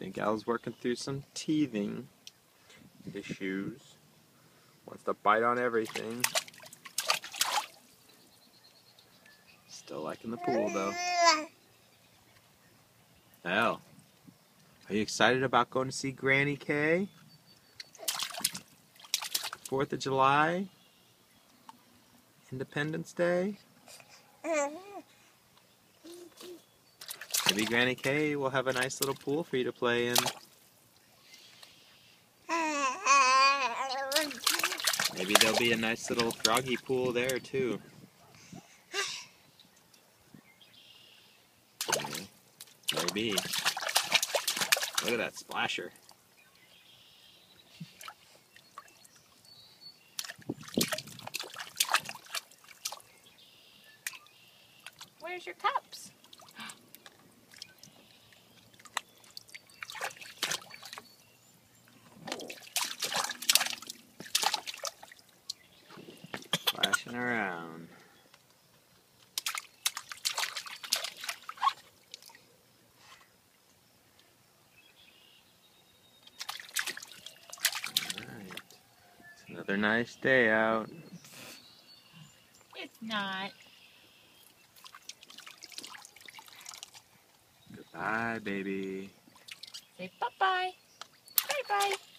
think Al's working through some teething issues. Wants to bite on everything. Still liking the pool though. Al, are you excited about going to see Granny K? 4th of July? Independence Day? Maybe Granny K will have a nice little pool for you to play in. Maybe there'll be a nice little froggy pool there too. Maybe. Look at that splasher. Where's your cups? Splashing around. Alright. It's another nice day out. It's not. Goodbye, baby. Say bye-bye. Bye-bye.